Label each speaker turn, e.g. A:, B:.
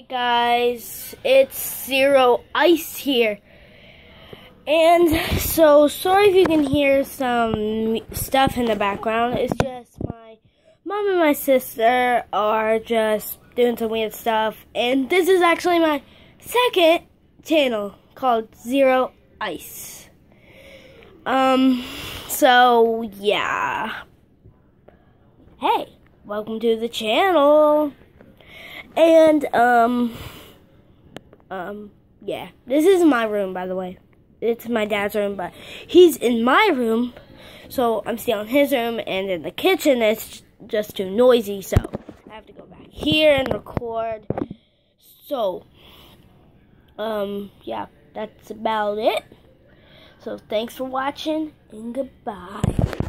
A: Guys, it's Zero Ice here, and so sorry if you can hear some stuff in the background. It's just my mom and my sister are just doing some weird stuff, and this is actually my second channel called Zero Ice. So yeah, hey, welcome to the channel. And, yeah, this is my room, by the way. It's my dad's room, but he's in my room, so I'm stealing his room, and in the kitchen, it's just too noisy, so I have to go back here and record. So, yeah, that's about it. So, thanks for watching, and goodbye.